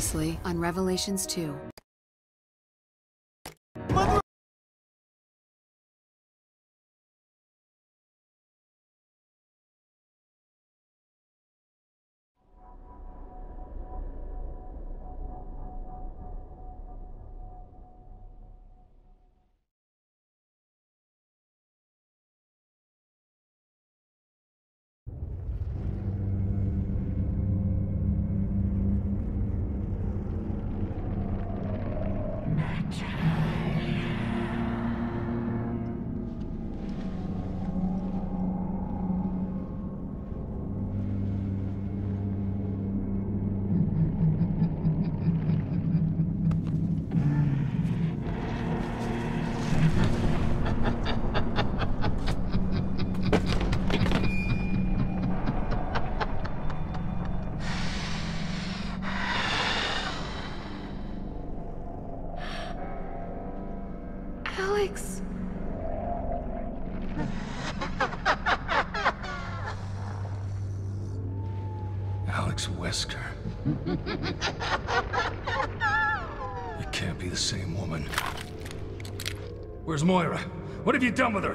previously on Revelations 2. Alex. Alex Wesker. It can't be the same woman. Where's Moira? What have you done with her?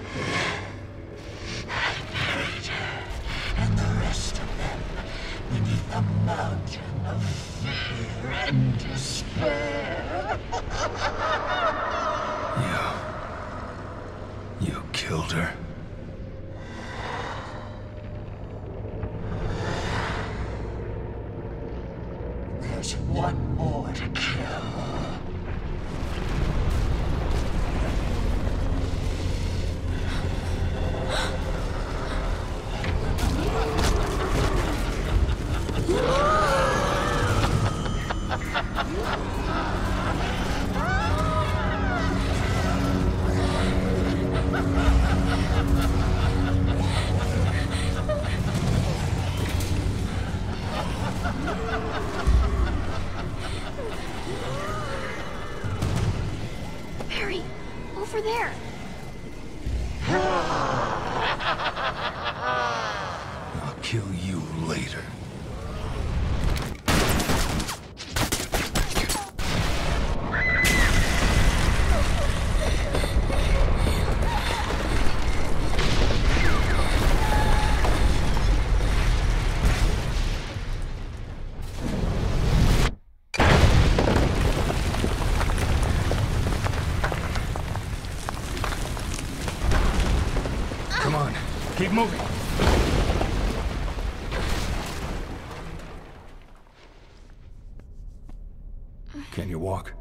And the rest of them beneath a mountain of fear and despair. You killed her? There's one more to kill. Barry, over there. I'll kill you later. Come on, keep moving. Can you walk?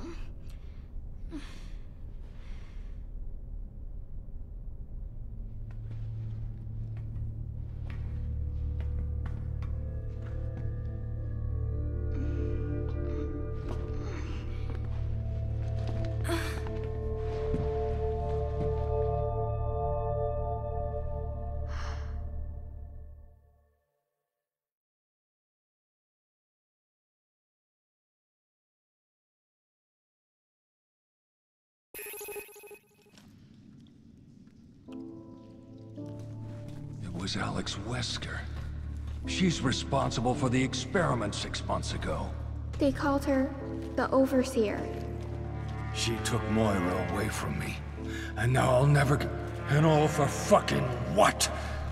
It was Alex Wesker. She's responsible for the experiment 6 months ago. They called her the Overseer. She took Moira away from me. And now I'll never get... And all for fucking what?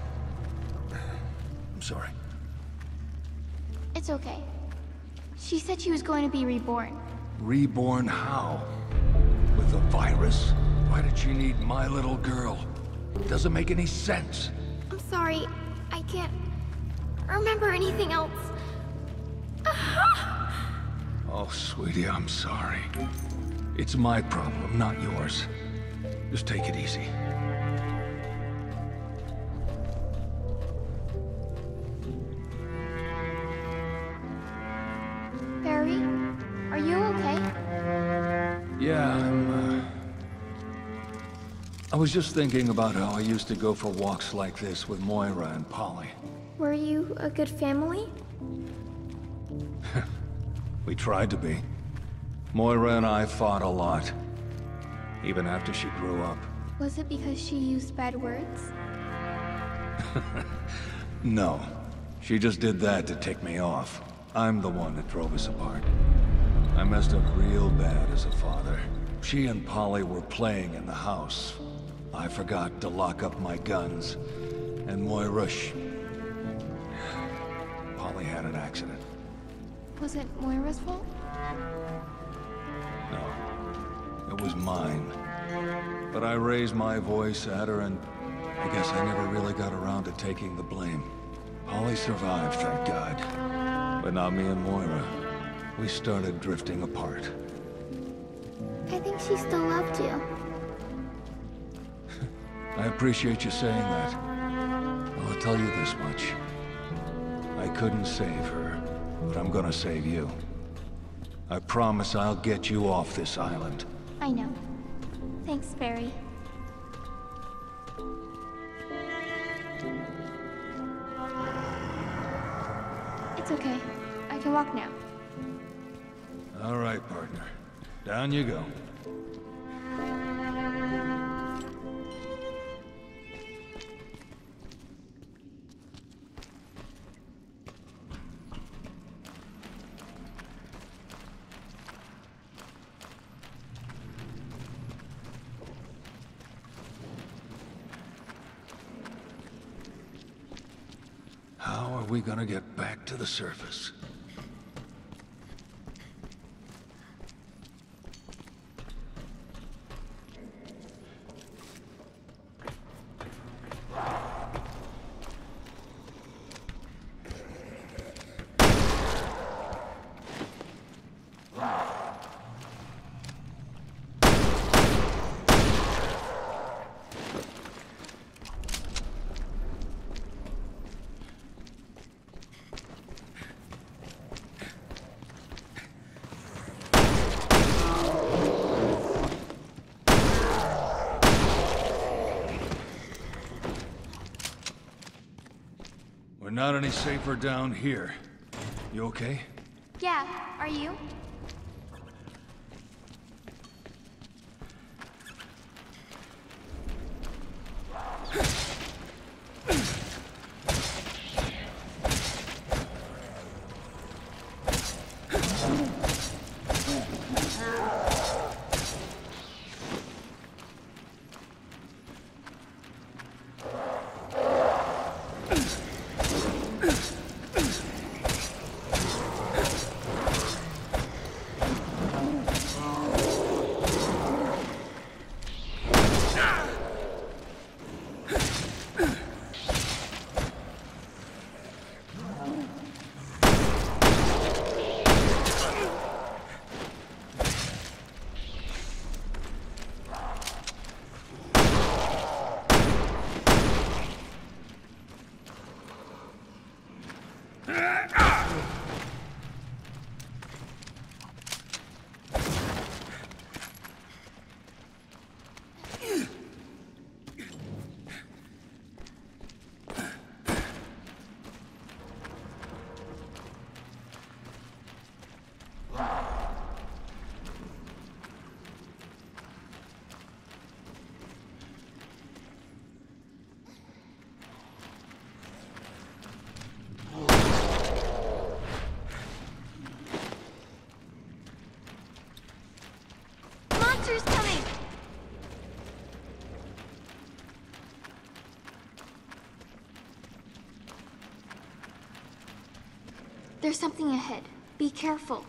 I'm sorry. It's okay. She said she was going to be reborn. Reborn how? With a virus? Why did she need my little girl? Doesn't make any sense. I'm sorry. I can't remember anything else. Oh, sweetie, I'm sorry. It's my problem, not yours. Just take it easy. Barry, are you okay? Yeah, I was just thinking about how I used to go for walks like this with Moira and Polly. Were you a good family? We tried to be. Moira and I fought a lot. Even after she grew up. Was it because she used bad words? No. She just did that to tick me off. I'm the one that drove us apart. I messed up real bad as a father. She and Polly were playing in the house. I forgot to lock up my guns. And Moira, Polly had an accident. Was it Moira's fault? No, it was mine. But I raised my voice at her and I guess I never really got around to taking the blame. Polly survived, thank God. But not me and Moira. We started drifting apart. I think she still loved you. I appreciate you saying that. I'll tell you this much. I couldn't save her, but I'm gonna save you. I promise I'll get you off this island. I know. Thanks, Barry. It's okay. I can walk now. All right, partner. Down you go. How are we gonna get back to the surface? We're not any safer down here. You okay? Yeah, are you? Monsters coming! There's something ahead. Be careful.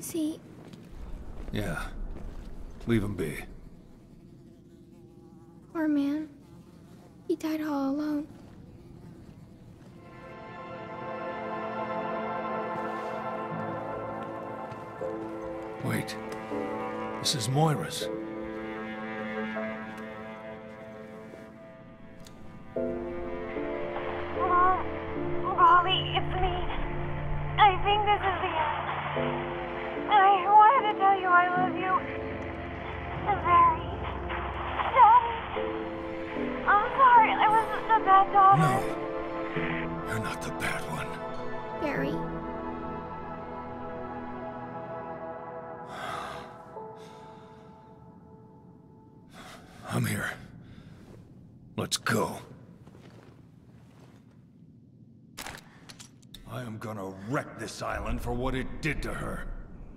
Is he... Yeah. Leave him be. Poor man. He died all alone. Wait. This is Moira's. Mom, Molly, it's me. I think this is the end. I wanted to tell you I love you. Very. Daddy. I'm sorry, I was a bad daughter. No. You're not the bad one. Barry. I'm here. Let's go. I am gonna wreck this island for what it did to her.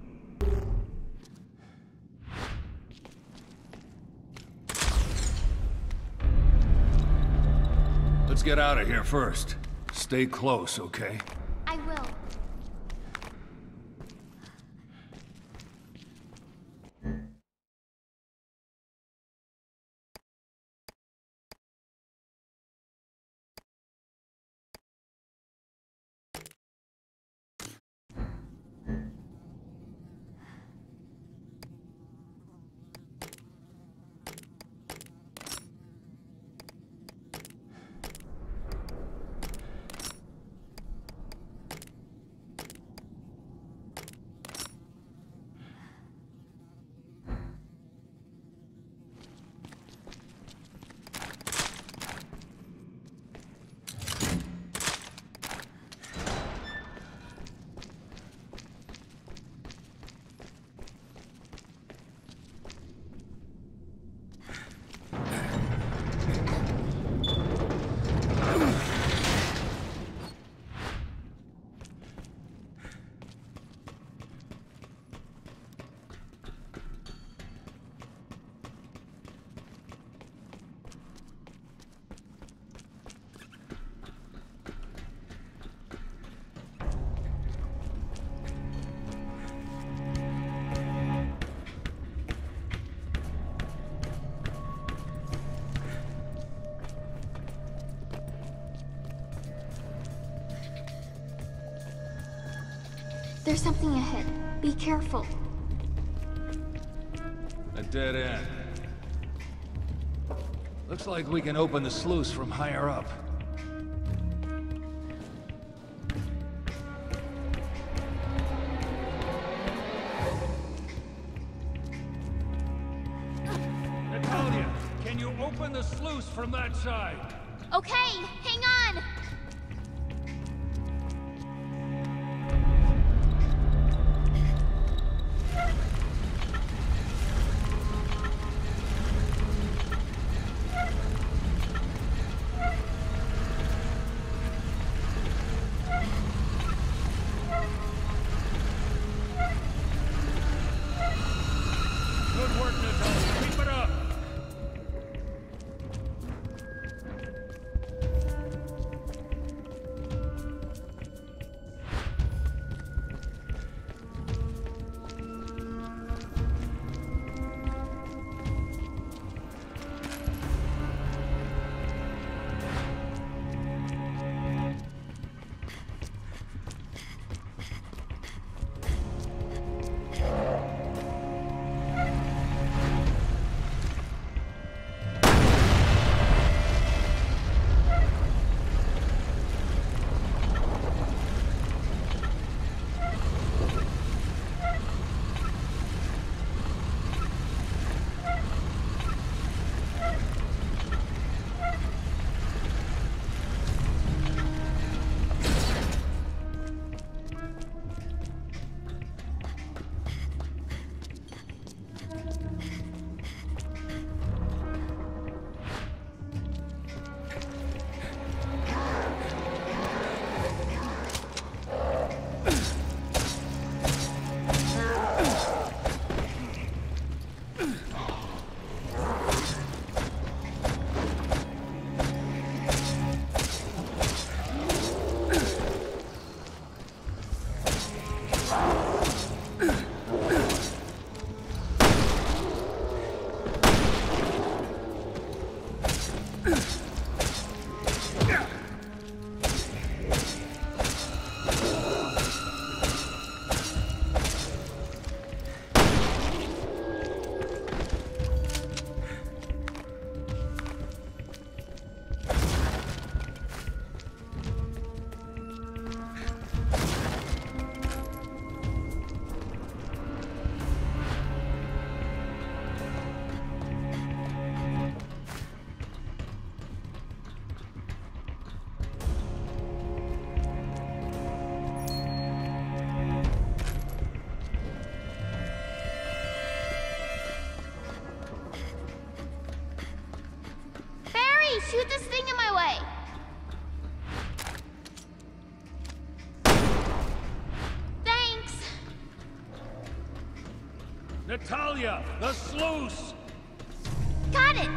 Let's get out of here first. Stay close, okay? I will. There's something ahead. Be careful. A dead end. Looks like we can open the sluice from higher up. Natalia, can you open the sluice from that side? Okay, hang on! Good work, Natalia. Keep it up. Shoot this thing in my way! Thanks! Natalia, the sluice! Got it!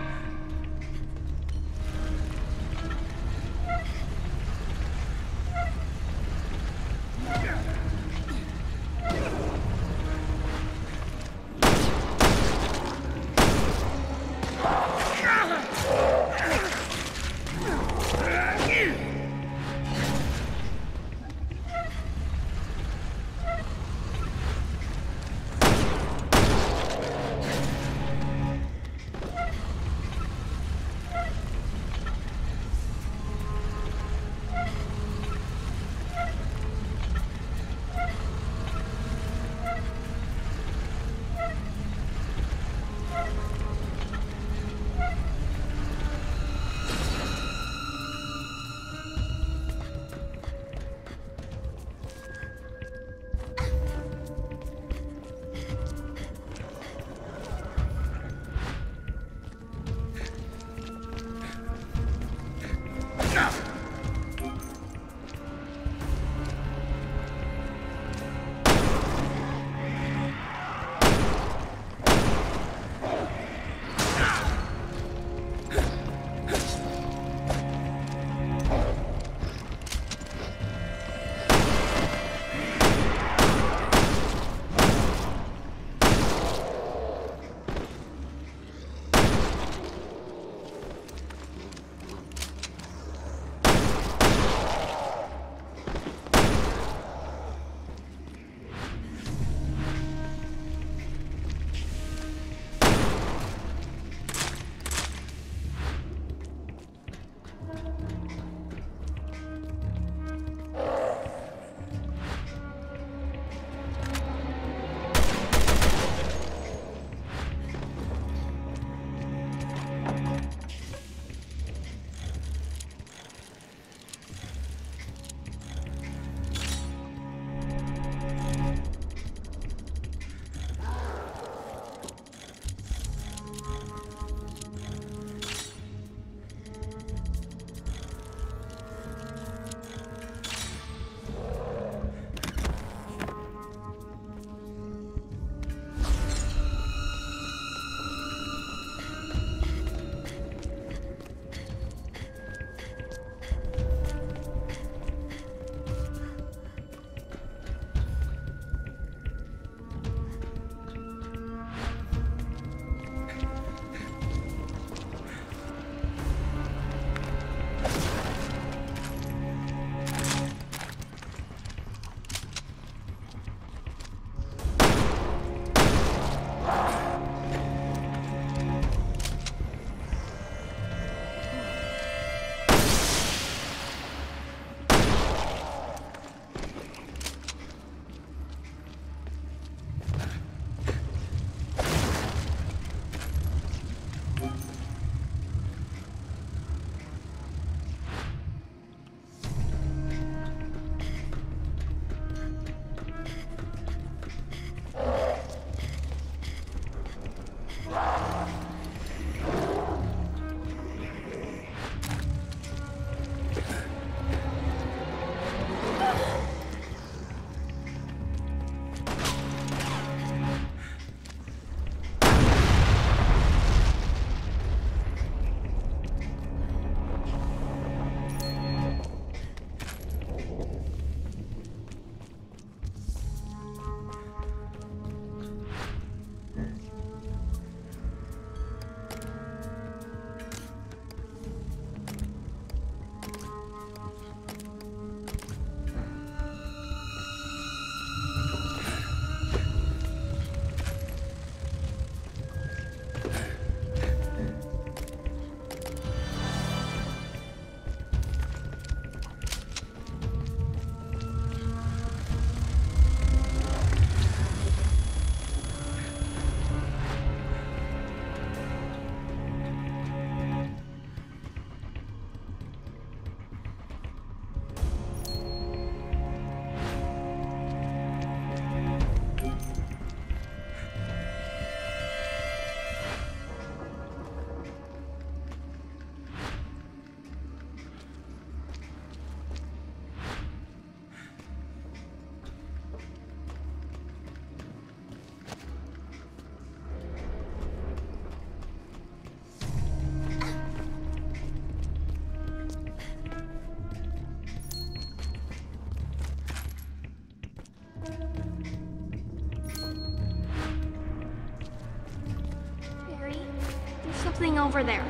something over there.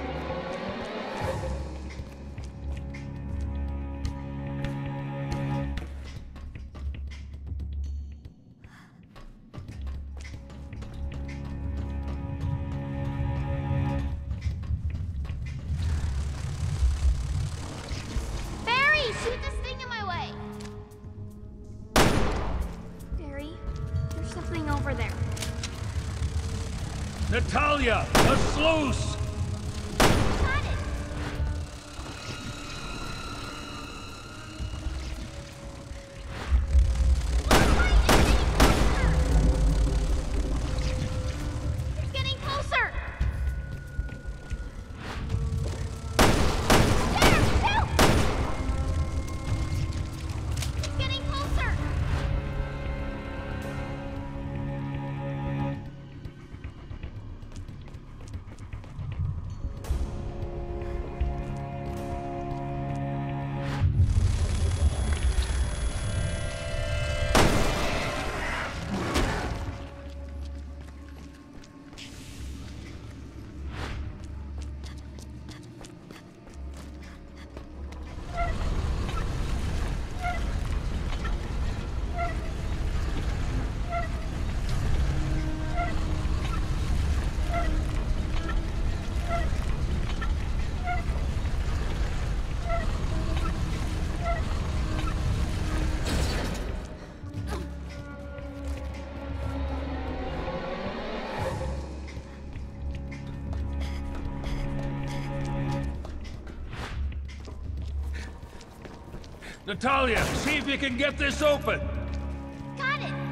Barry, shoot this thing in my way. Barry, there's something over there. Natalia, a sluice! Got it. It's getting closer. There, help! It's getting closer. Natalia, see if you can get this open! Got it.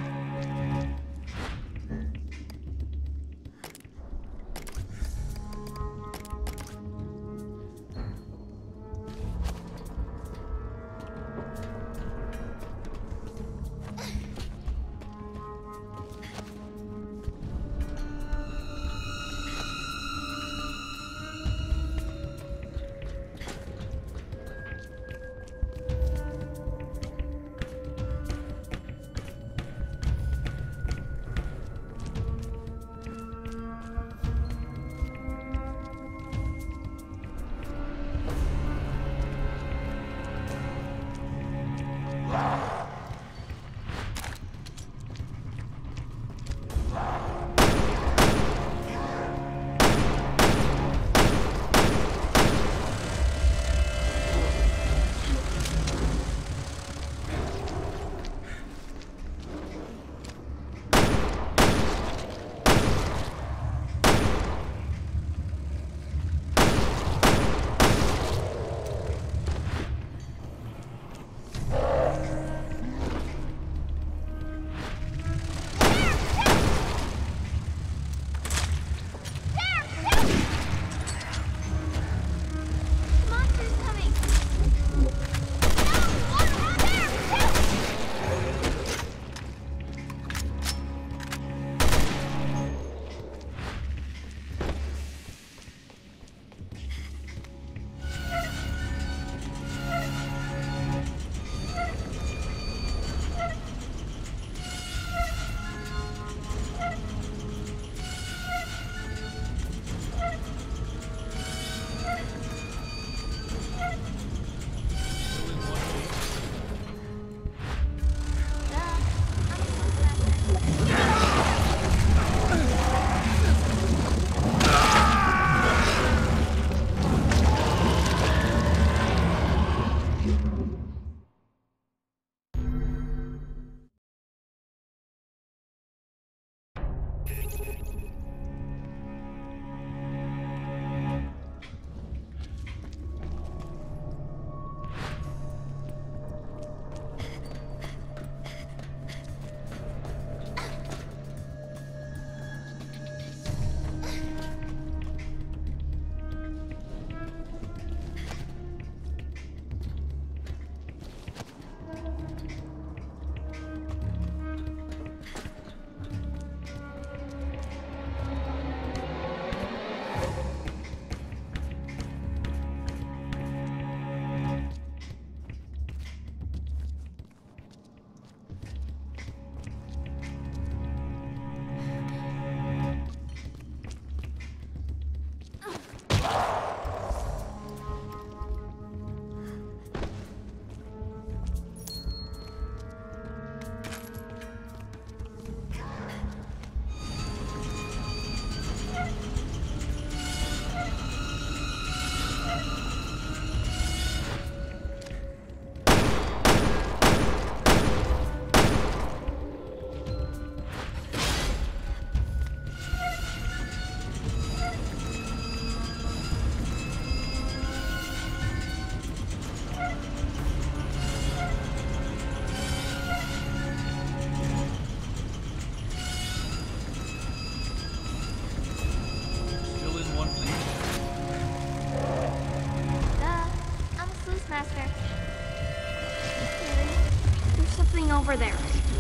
over there.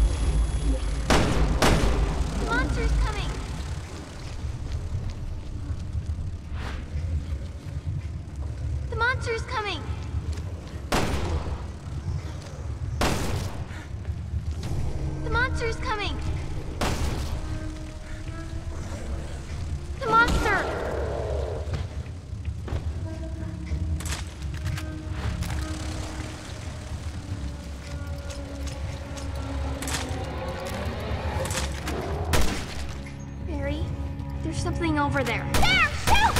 The monster's coming! The monster's coming! The monster's coming! The monster! Barry, there's something over there. There! Shoot!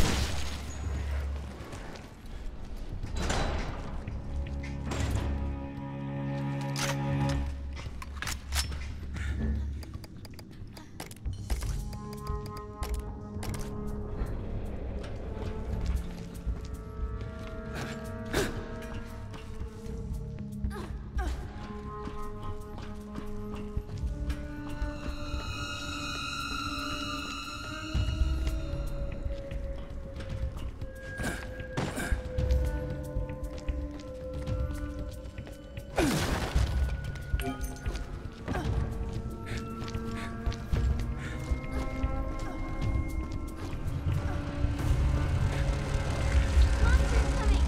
Monster's coming!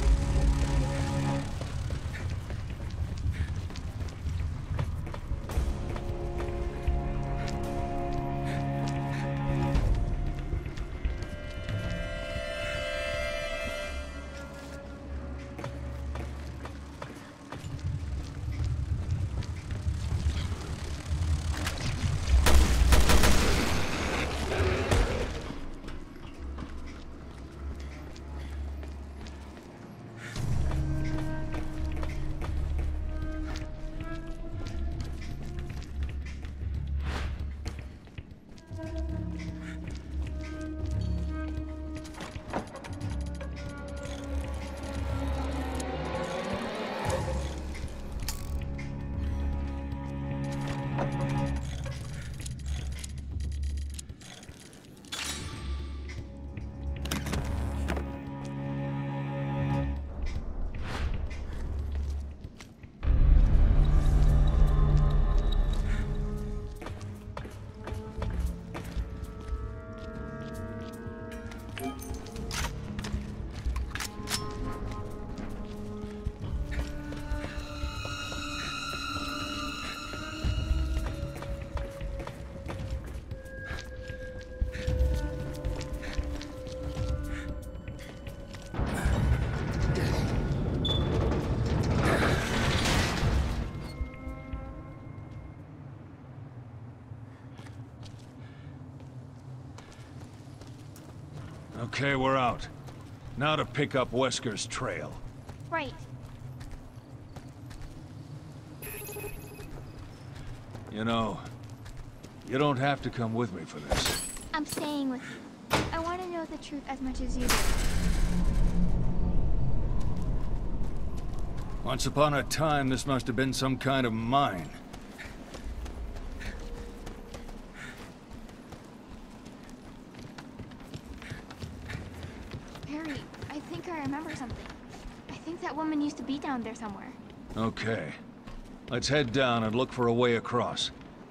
Okay, we're out. Now to pick up Wesker's trail. Right. You know, you don't have to come with me for this. I'm staying with you. I want to know the truth as much as you do. Once upon a time, this must have been some kind of mine. Harry, I think I remember something. I think that woman used to be down there somewhere. Okay. Let's head down and look for a way across.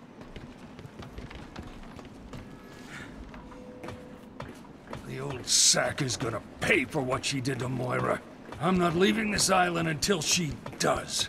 The old sack is gonna pay for what she did to Moira. I'm not leaving this island until she does.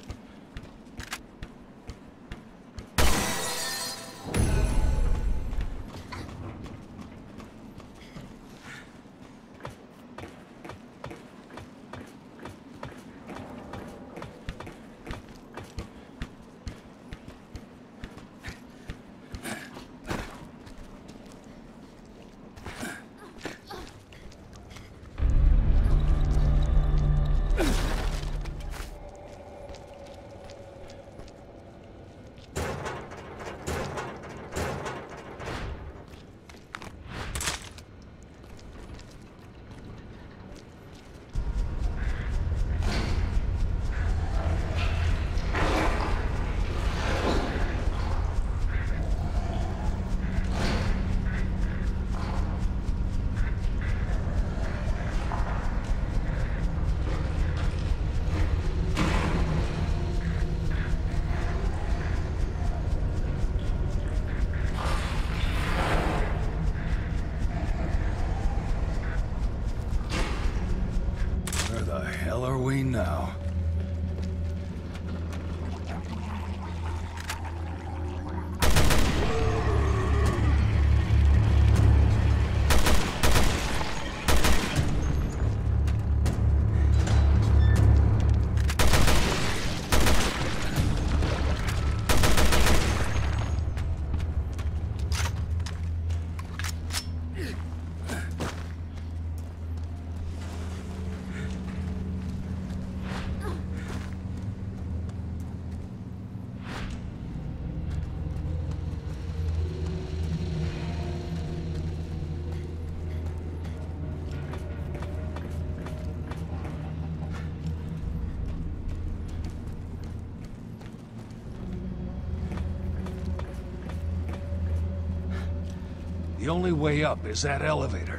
The only way up is that elevator.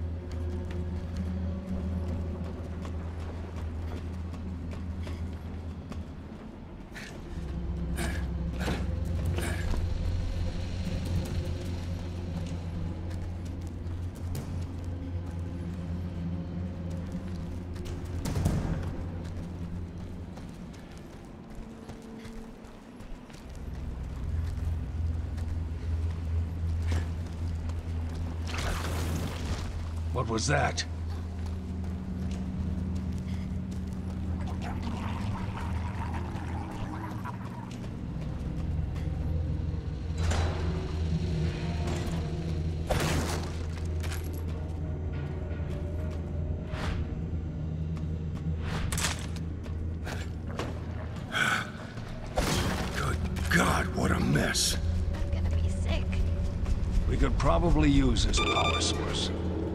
What was that? Good God, what a mess. I'm gonna be sick. We could probably use this power source.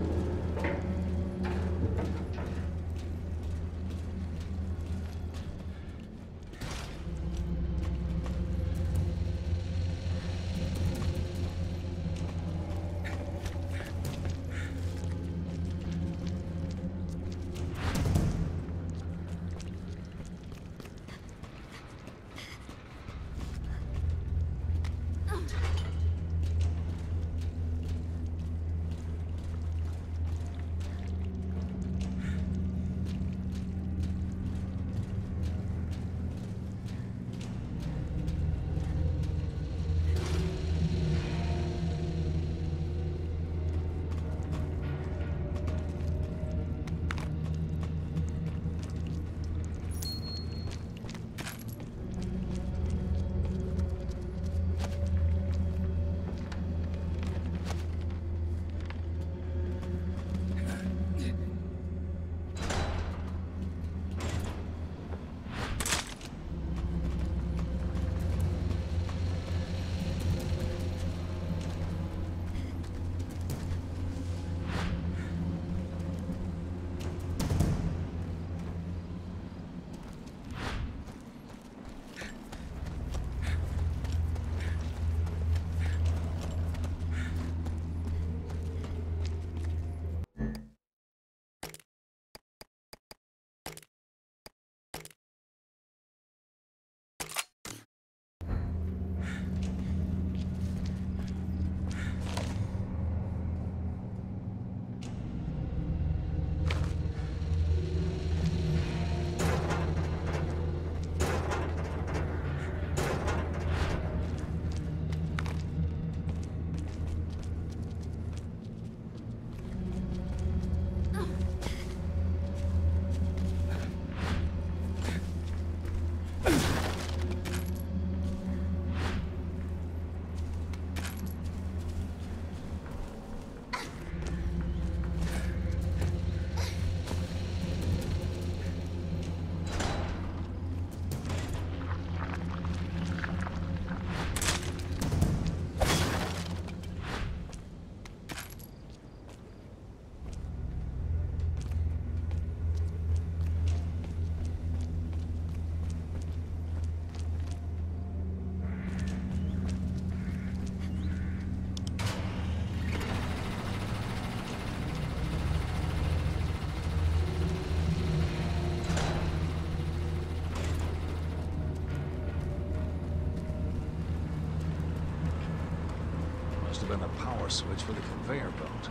Must have been a power switch for the conveyor belt.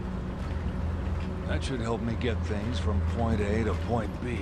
That should help me get things from point A to point B.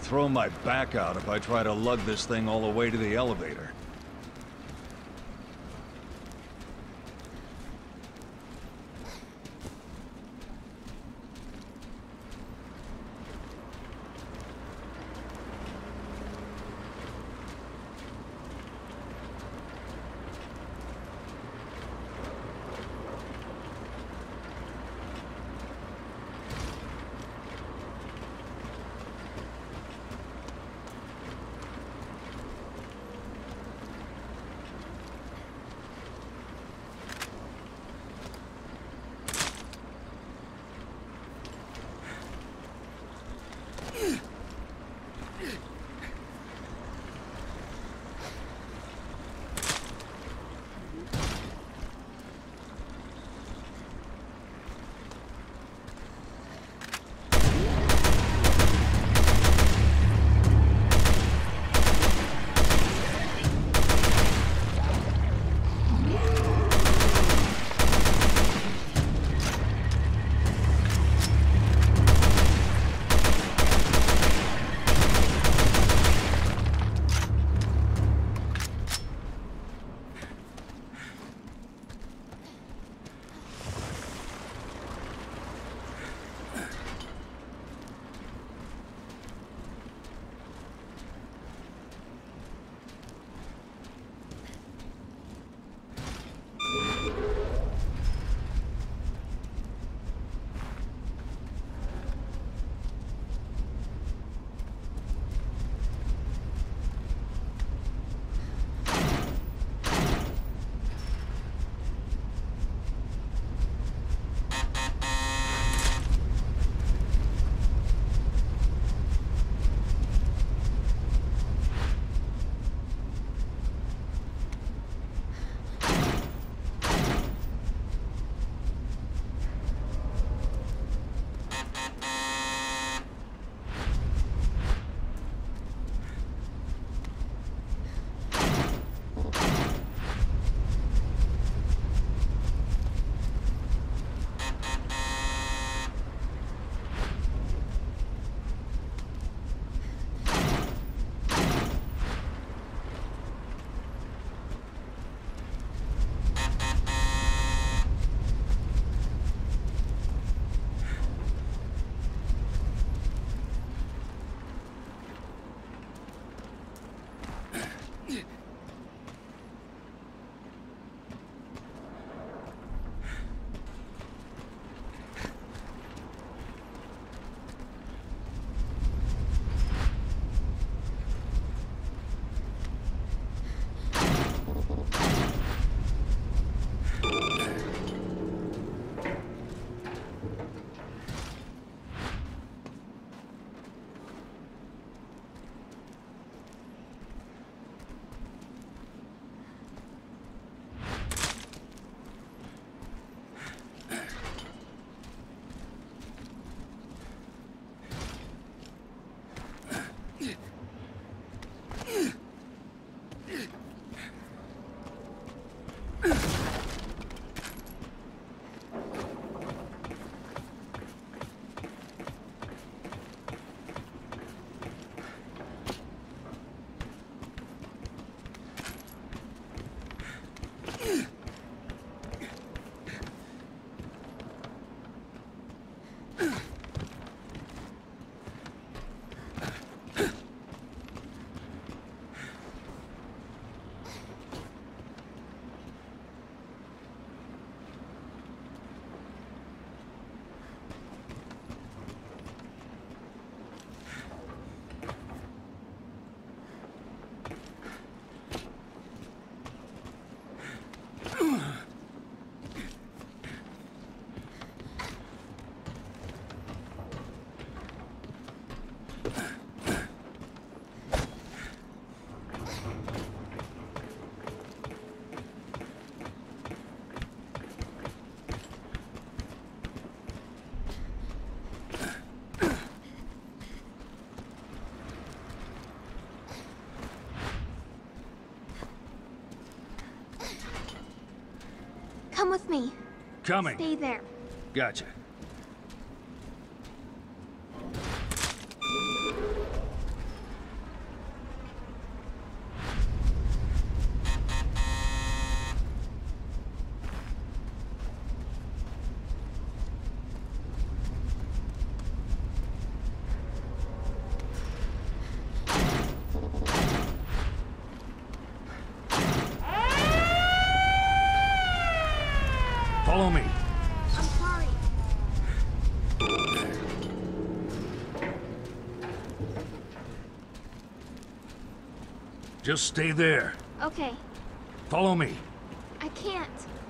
throw my back out if I try to lug this thing all the way to the elevator. Come with me. Coming. Stay there. Gotcha. Follow me. I'm sorry. Just stay there. Okay, Follow me. I can't.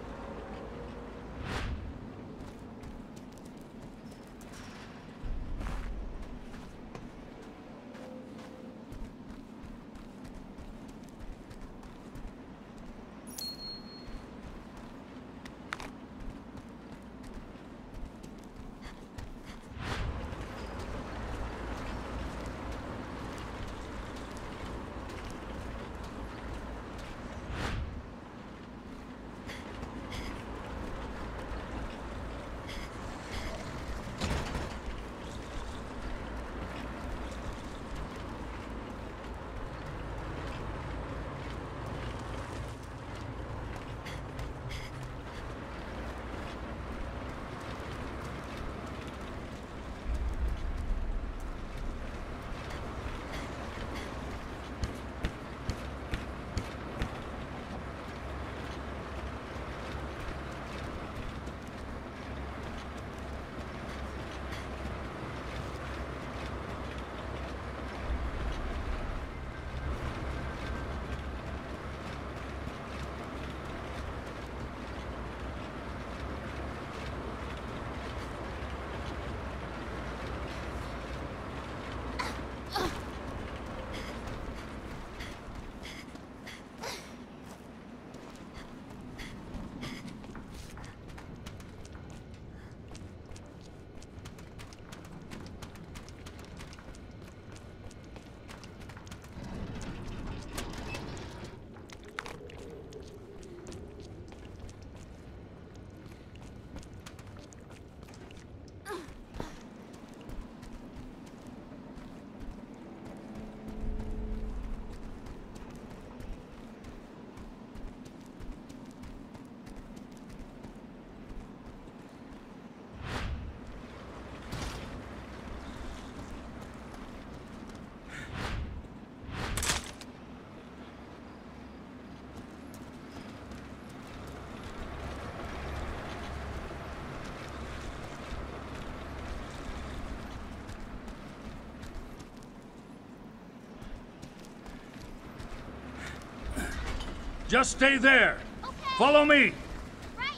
Just stay there. Okay. Follow me. Right.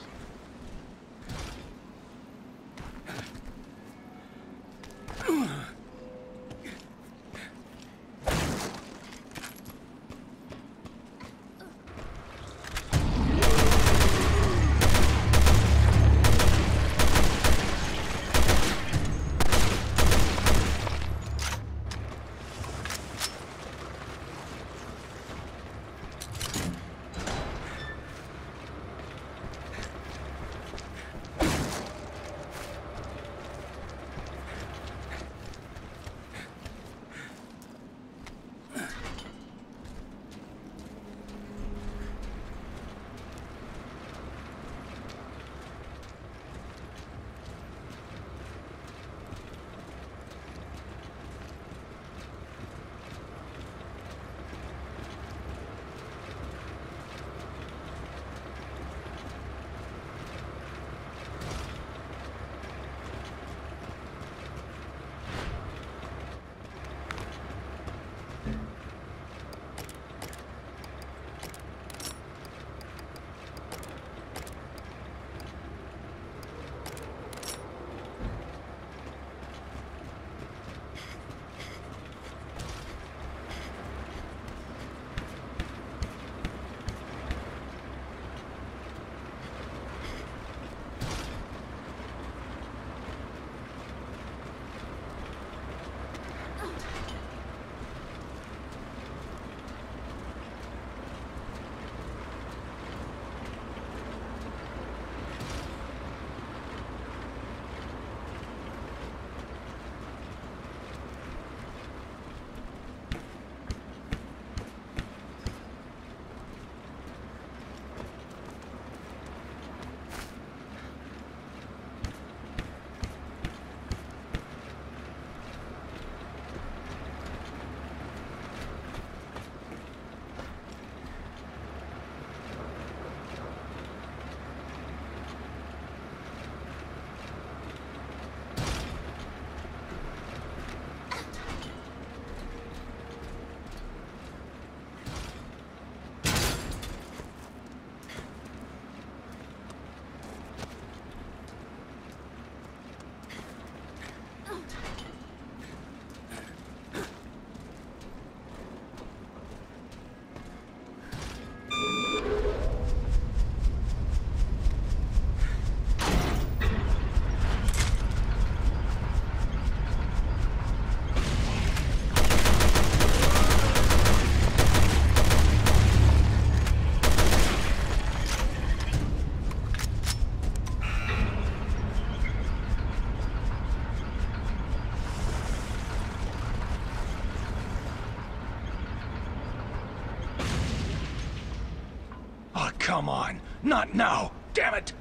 come on. Not now. Damn it!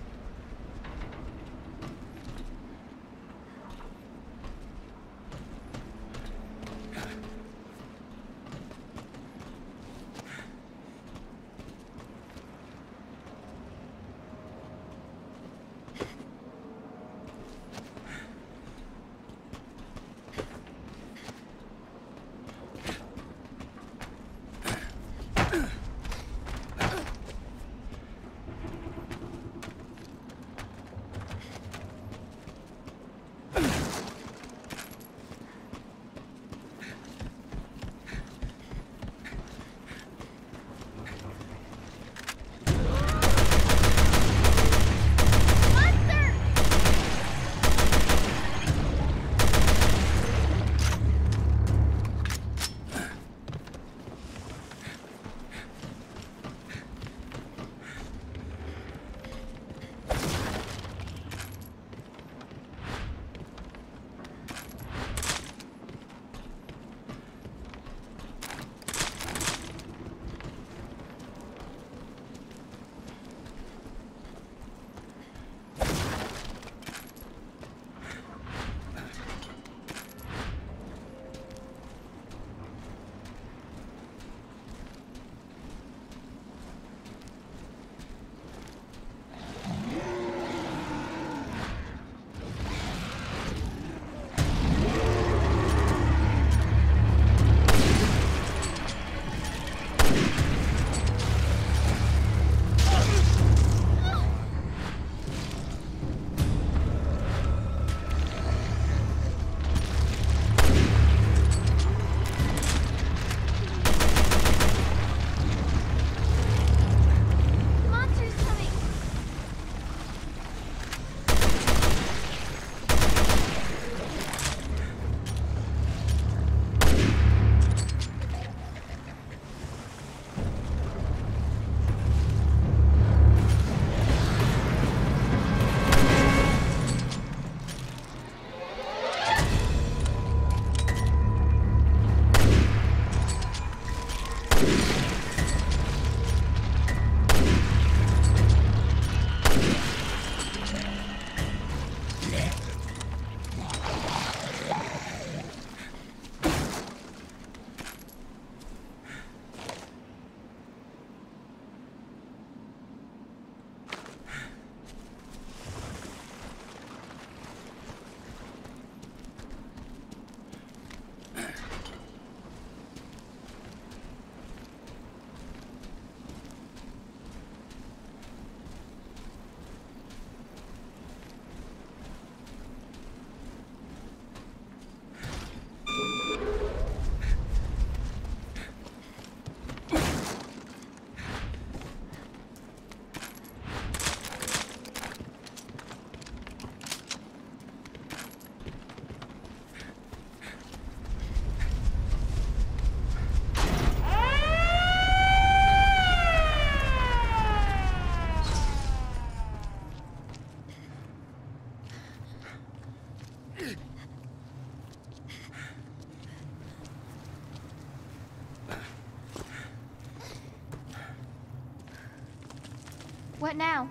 What now?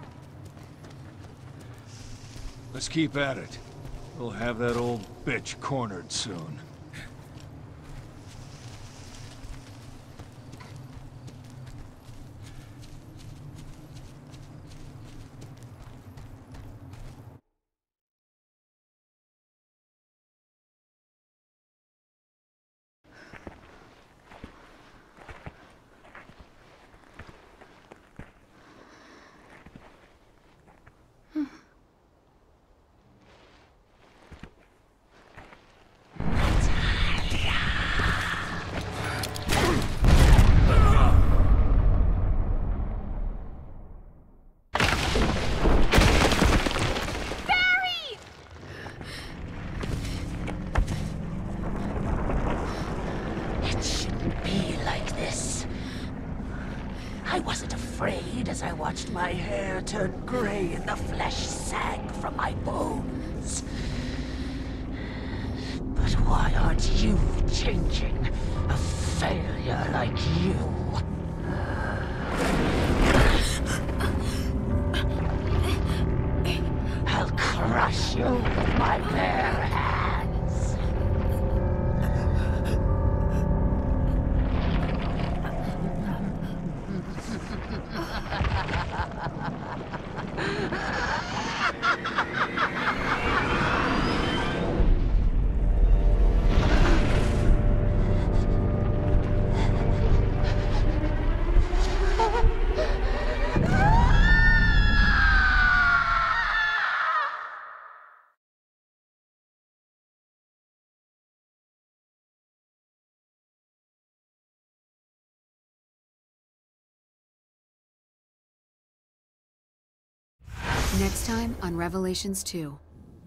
Let's keep at it. We'll have that old bitch cornered soon. I wasn't afraid as I watched my hair turn gray and the flesh sag from my bones. But why aren't you changing? A failure like you. you with my bare hands. Next time on Revelations 2.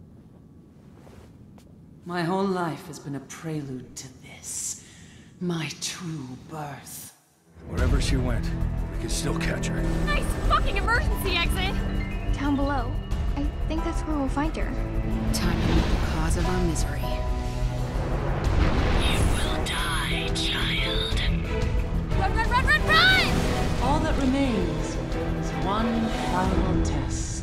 My whole life has been a prelude to this. My true birth. Wherever she went, we can still catch her. Nice fucking emergency exit! Down below. I think that's where we'll find her. Time to meet the cause of our misery. You will die, child. Run, run, run, run, run! All that remains is one final test.